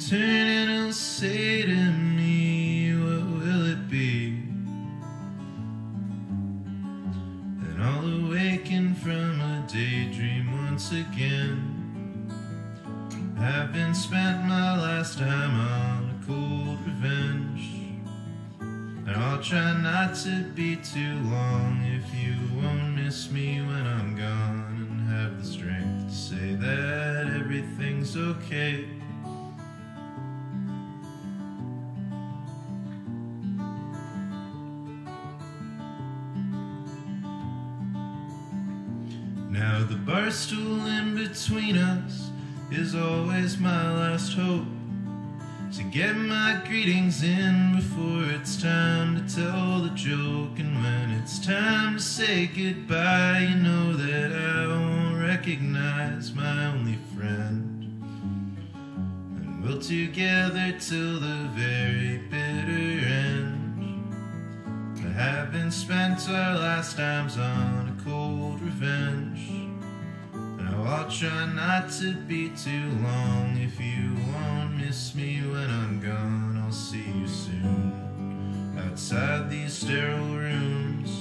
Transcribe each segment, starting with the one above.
turn and he'll say to me, what will it be? And I'll awaken from a daydream once again, having spent my last time on a cold revenge. And I'll try not to be too long if you won't miss me when I'm gone, and have the strength to say that everything's okay. Now the bar stool in between us is always my last hope, to get my greetings in before it's time to tell the joke. And when it's time to say goodbye, you know that I won't recognize my only friend, and we'll together till the very bitter end. But having spent our last times on a cold revenge, I'll try not to be too long. If you won't miss me when I'm gone, I'll see you soon outside these sterile rooms.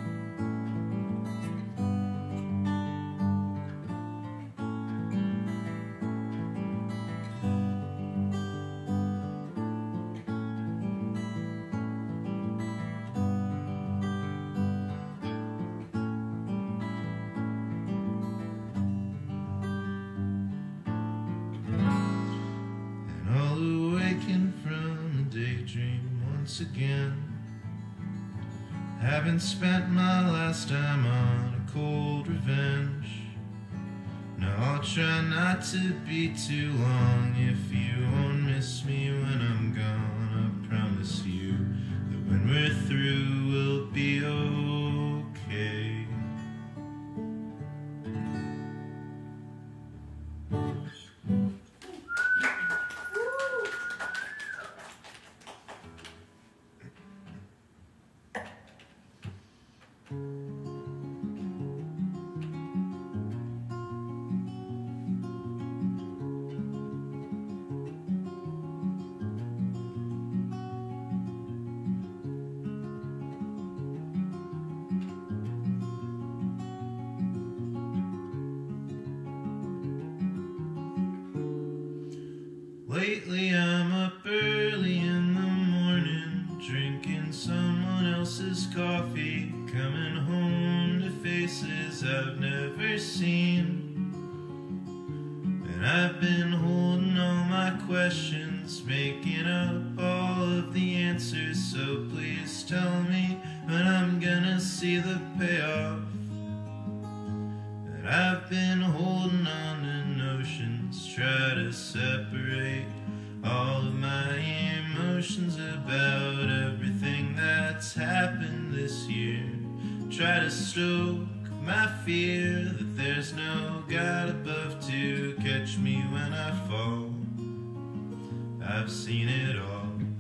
Again, having spent my last time on a cold revenge. Now I'll try not to be too long. If you won't miss me when I'm gone, I promise you that when we're through we'll be okay. Lately I'm up early in the morning, drinking someone else's coffee, coming home to faces I've never seen. And I've been holding all my questions, making up all of the answers. So please tell me when I'm gonna see the payoff. And I've been holding on to notions, try to separate all of my emotions about everything that's happened this year. Try to stoke my fear that there's no God above to catch me when I fall. I've seen it all.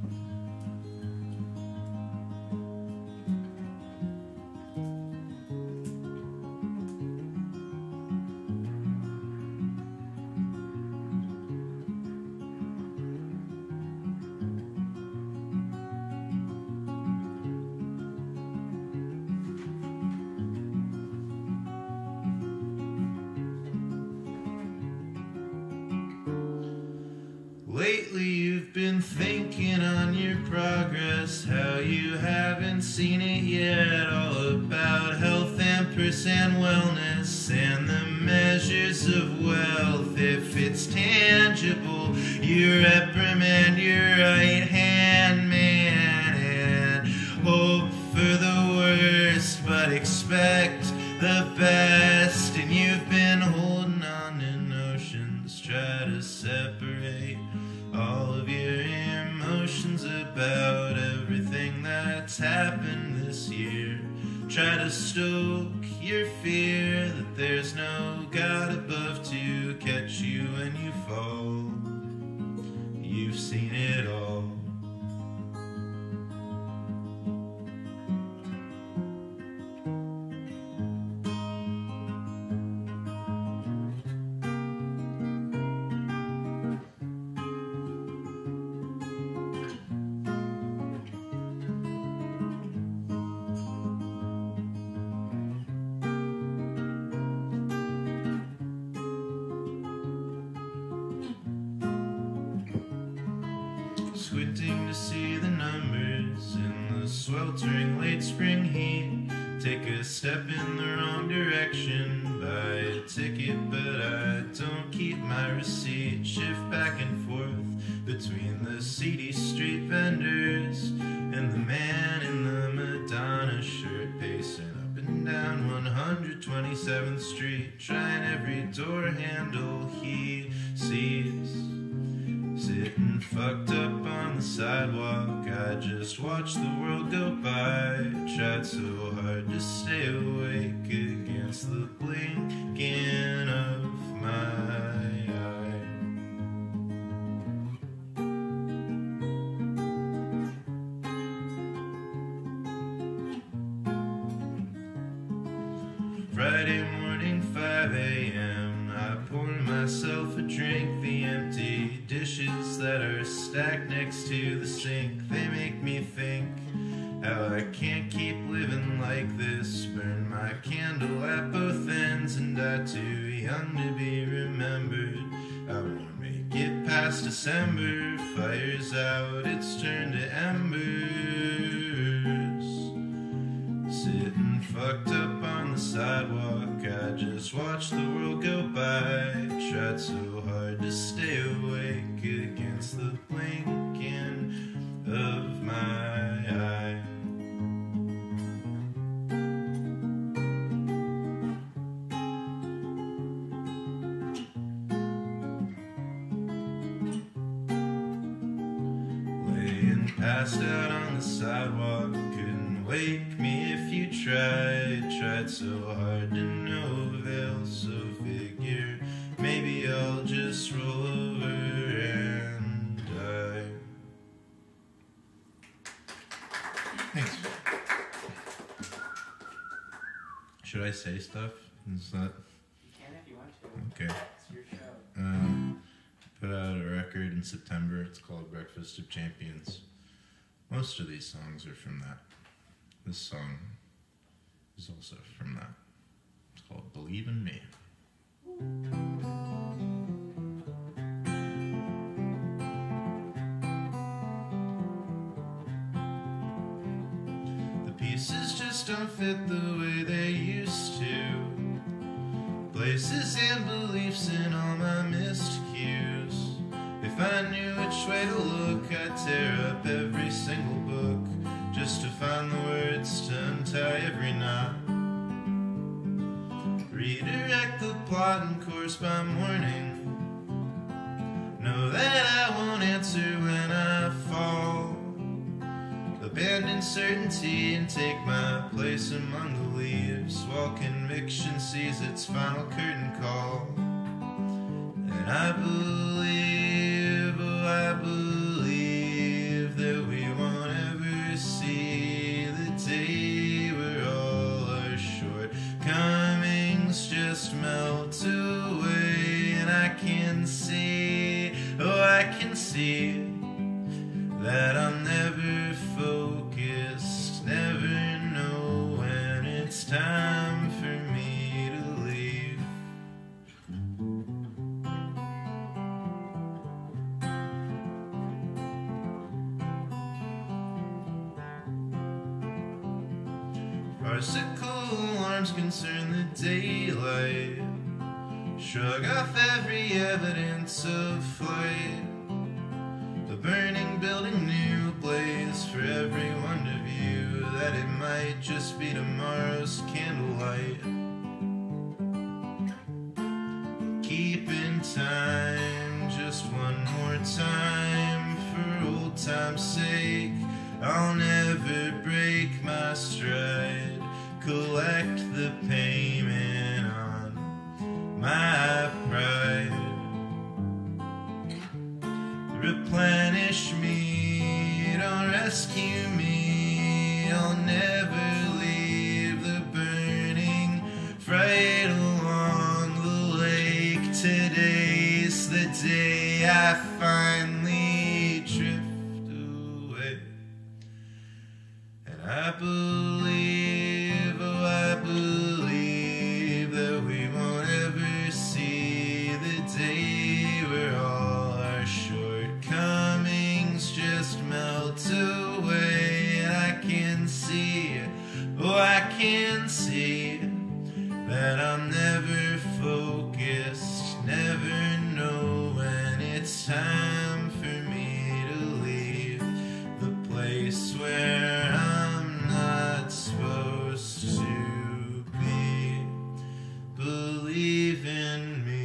Lately you've been thinking on your progress, how you haven't seen it yet, all about health and and wellness and the measures of wealth. If it's tangible, you reprimand your right hand man and hope for the worst but expect the best. And you've been holding on to notions, try to separate all of your emotions about everything that's happened this year. Try to stoke your fear that there's no God above to catch you when you fall. You've seen it all. squinting to see the numbers in the sweltering late spring heat. Take a step in the wrong direction, buy a ticket, but I don't keep my receipt. Shift back and forth between the seedy street vendors and the man in the Madonna shirt pacing up and down 127th Street, trying every door handle he sees. Sitting fucked up on the sidewalk, I just watched the world go by. Tried so hard to stay awake against the blinking of my eye. Friday morning, 5 a.m. I pour myself a drink. The empty dishes that are stacked next to the sink, they make me think how I can't keep living like this. Burn my candle at both ends, and I too young to be remembered. I won't make it past December. Fire's out, it's turned to embers. Sitting fucked up on the sidewalk, I just watched the world go by. Tried so hard to stay awake against the blinking of my eye. Laying passed out on the sidewalk, couldn't wake me if you tried. Tried so hard to no avail, so figure maybe I'll just roll over and die. Thanks. Should I say stuff? Is that... You can if you want to. Okay. It's your show. Put out a record in September. It's called Breakfast of Champions. Most of these songs are from that. This song is also from that. It's called Believe in Me. The pieces just don't fit the way they used to. Places and beliefs in all my missed cues. If I knew which way to look, I'd tear up every single book just to find the words to untie every knot. Redirect the plot and course by morning. Know that I won't answer when I fall. Abandon certainty and take my place among the leaves, while conviction sees its final curtain call. And I believe, oh I believe, that we won't ever see the day where all our shortcomings just melt away. And I can see, oh I can see, that I'm never focused, never know when it's time for me to leave. Farcical alarms concern the daylight. Shrug off every evidence of flight. The burning building new blaze for everyone to view, that it might just be tomorrow's candlelight. Keep in time, just one more time, for old time's sake. I'll never break my stride. Collect the payment on my pride. Replenish me, don't rescue me. I'll never leave the burning fright along the lake. Today's the day I finally drift away. And I believe, oh I believe, that we won't ever see the day where all our shortcomings just place where I'm not supposed to be. Believe in me.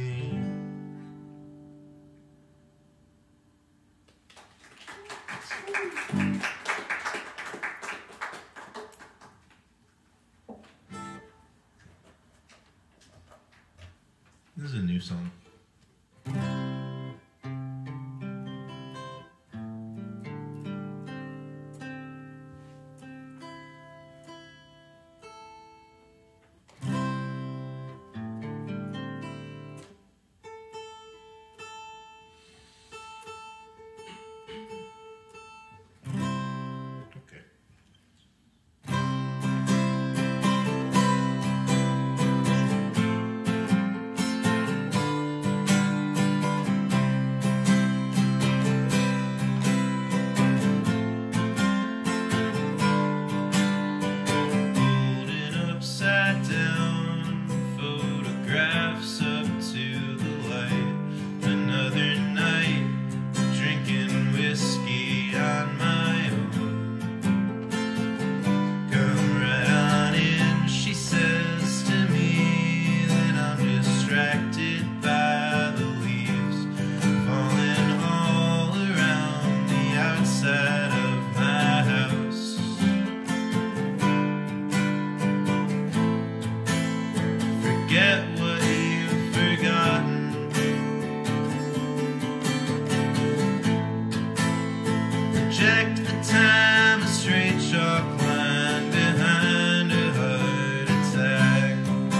This is a new song. Project the time, a straight chalk line behind a heart attack.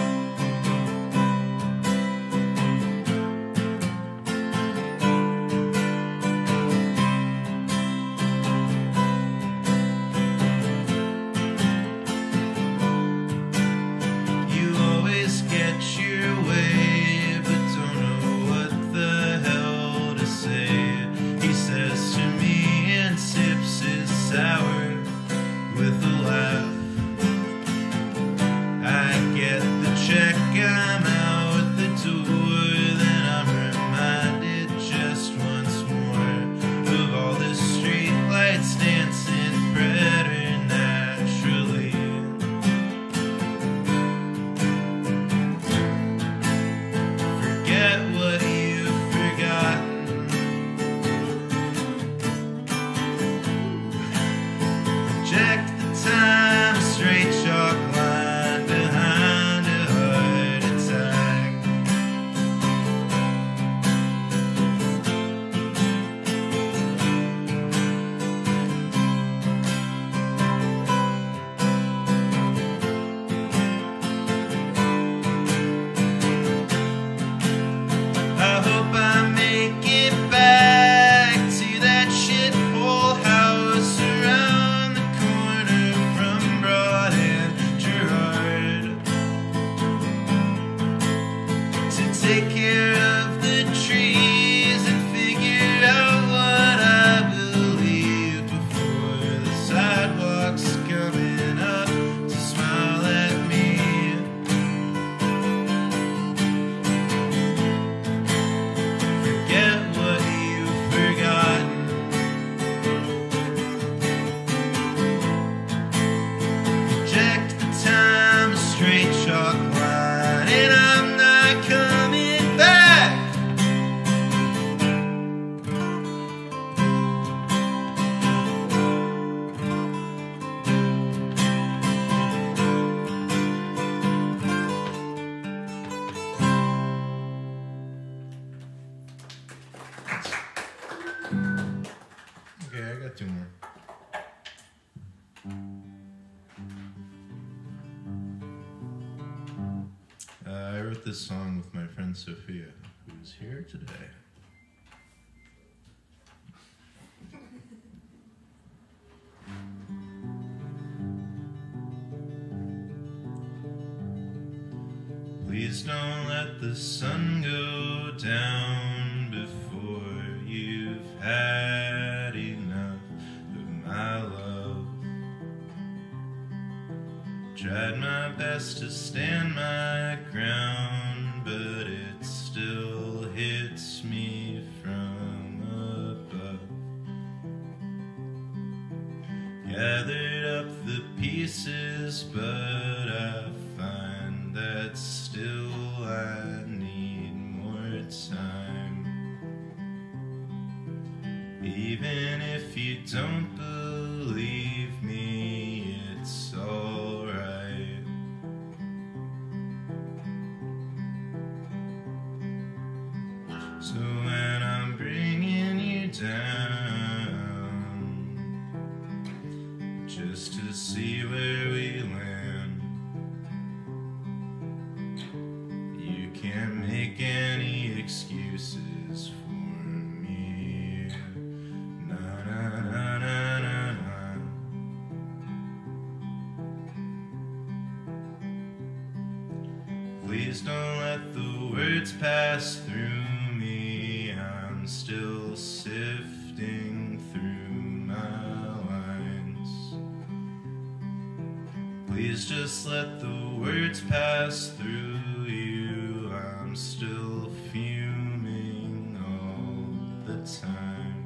You always get your way, but don't know what the hell to say. He says to me and sips his sour with a laugh. I get the check, I'm out the door, then I'm reminded just once more of all the street lights dancing preternaturally. Forget what you've forgotten. Project the time, a straight chalk line behind a heart attack. I hope I make it back to that shithole house around the corner from Broad and Gerard, to take care of the trees and figure out what I believe before the sidewalk's coming up to smile at me. Forget what you've forgotten. Project the time, a straight chalk line, and I'm not coming back. Okay, I got two more. I wrote this song with my friend Sophia, who's here today. Please don't let the sun go down before you've had enough of my love. Tried my best to stand my ground, but it still hits me from above. gathered up the pieces, but I find that still I need more time. Even if you don't believe me, it's alright. So when I'm bringing you down, just to see where we land, you can't make any excuses for me. Na na na na na na. Please don't let the words pass through me. I'm still sifting through my lines. Please just let the words pass through you. I'm still fuming all the time.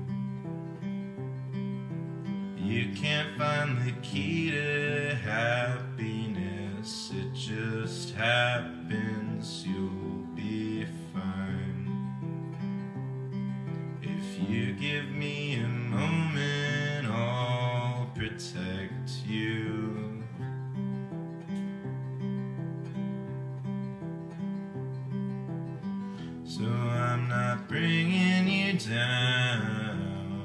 You can't find the key to happiness. It just happens. You'll be fine. If you give me a moment, I'll protect you. So I'm not bringing you down.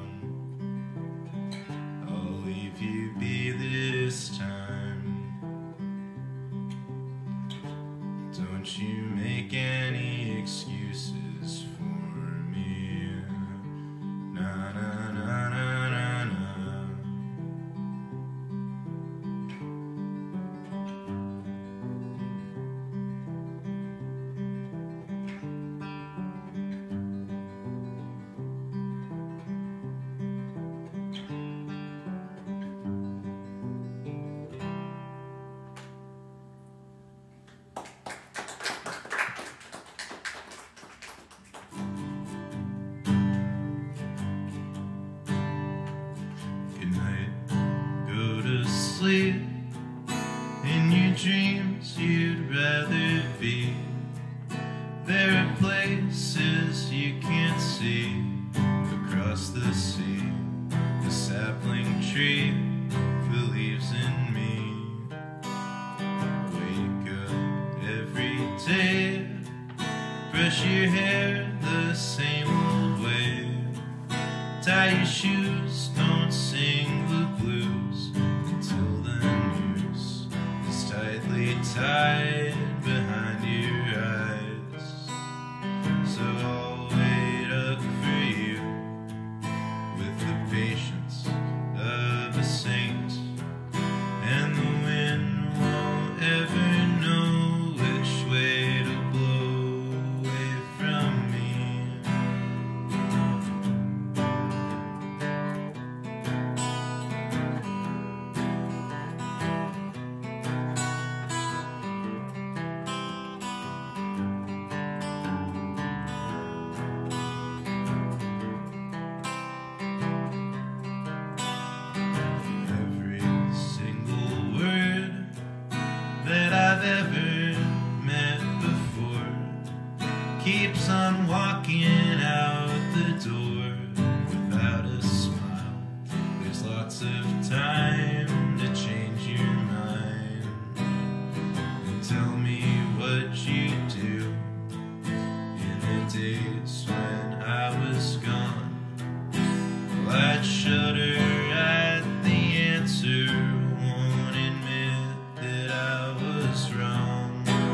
I'll leave you be this time. Don't you make any excuses for me. Na na na na na na. Go to sleep. In your dreams you'd rather be. There are places you can't see across the sea. The sapling tree believes in me. Wake up every day, brush your hair the same old way. Tie your shoes, don't sing the blues until the noose is tightly tied behind your eyes. So I'll wait up for you with the patience of a saint, and the wind won't ever know which way to blow away from me. Every single word that I've ever met before keeps on walking out the door without a smile. There's lots of time to change your mind. And tell me what you do in the days when I was gone. Well, I'd shudder at the answer, won't admit that I was wrong.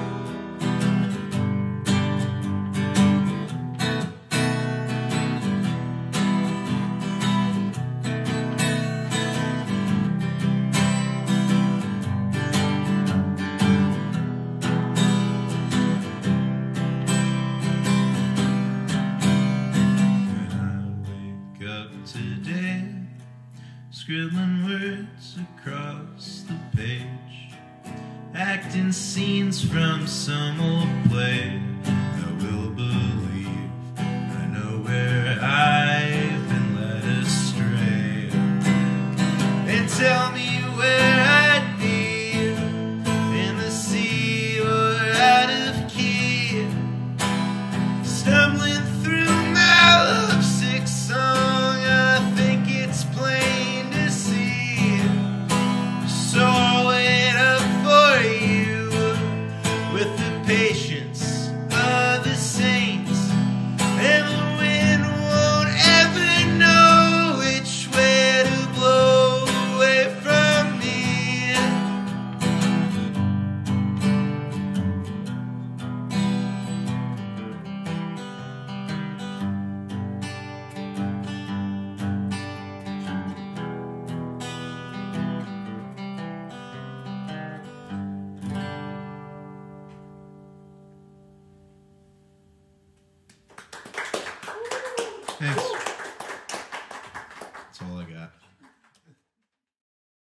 Today, scribbling words across the page, acting scenes from some old play. I will believe I know where I've been led astray. It's tell me where